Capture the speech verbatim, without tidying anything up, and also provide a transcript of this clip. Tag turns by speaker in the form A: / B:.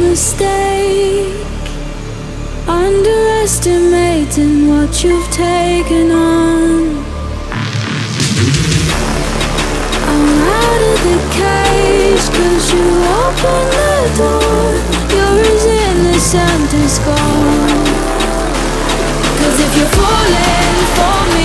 A: mistake, underestimating what you've taken on. I'm out of the cage, cause you opened the door. You're as innocent as gone. Cause if you're falling for me,